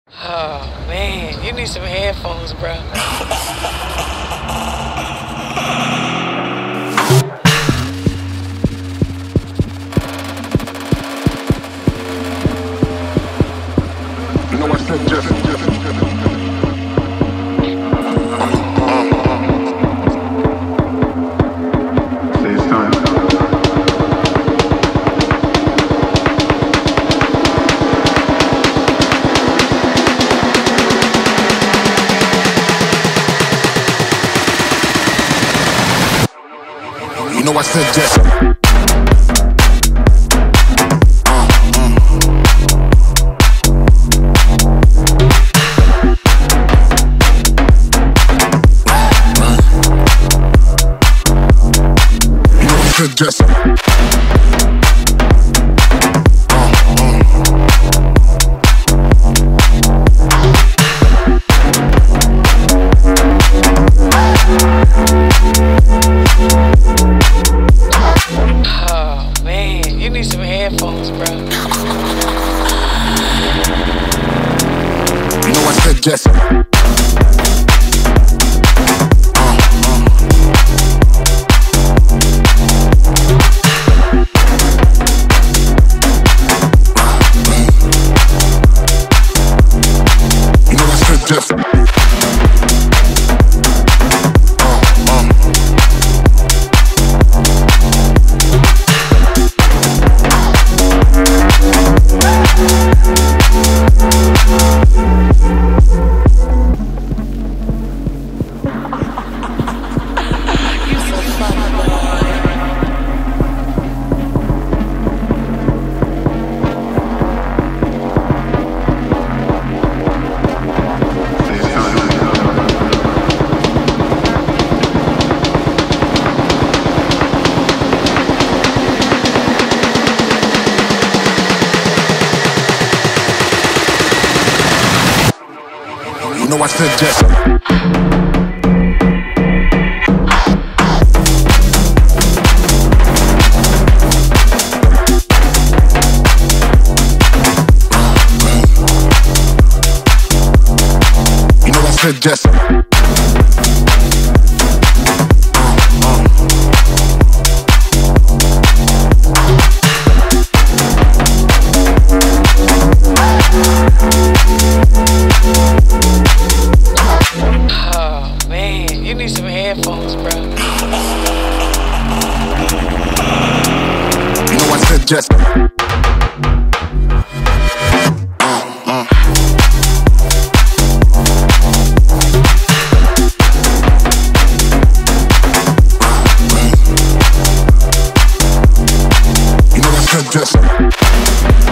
Oh man, you need some headphones, bro. You know I said Jeff. Say it's time. You know I said Jeff. Just Oh man, you need some headphones, bro. you know I said just you know I said just you know I said just Oh man, you need some headphones, bro. you know I said just you know I said just